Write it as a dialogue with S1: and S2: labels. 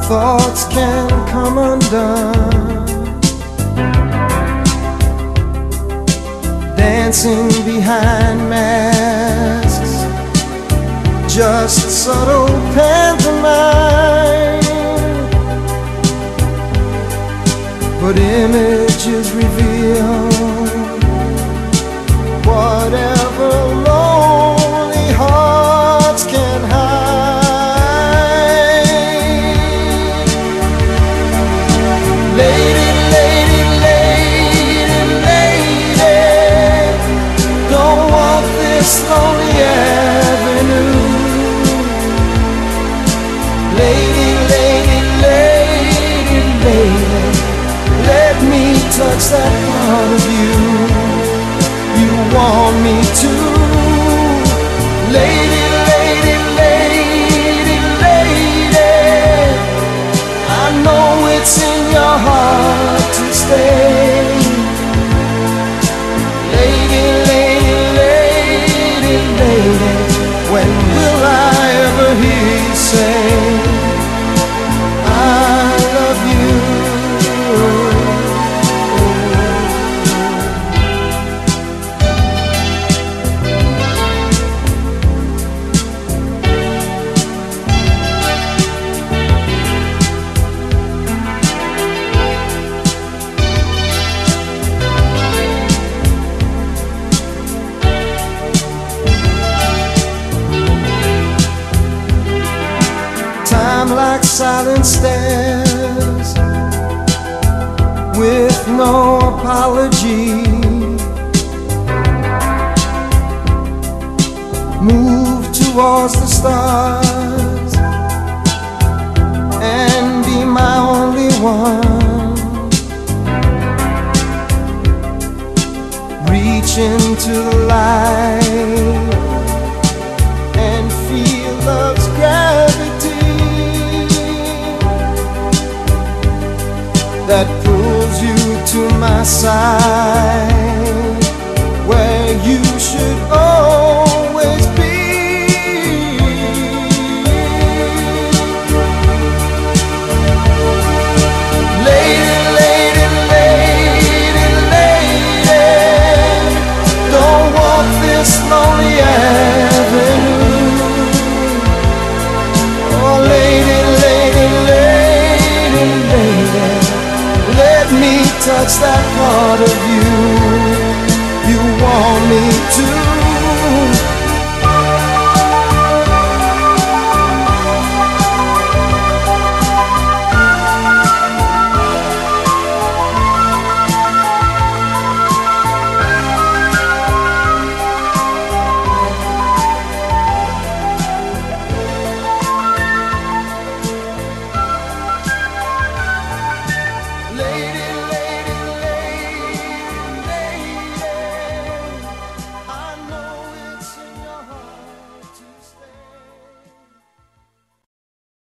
S1: thoughts can come undone, dancing behind masks, just subtle pantomime. But images reveal whatever lonely hearts can hide. Lady, lady, lady, lady, don't walk this lonely avenue. Lady, lady, lady, lady, let me touch that part of you you want me to. Lady, lady, lady, lady, I know it's in your heart to stay. Lady, lady, lady, lady, when will I ever hear you say I love you? Time like silent stairs, with no apology, move towards the stars and be my only one. Reach into the light and feel love's gravity that pulls you to my side, where you should always be. Lady, lady, lady, lady, don't walk this lonely avenue. Oh, lady, lady, lady, lady, let me touch that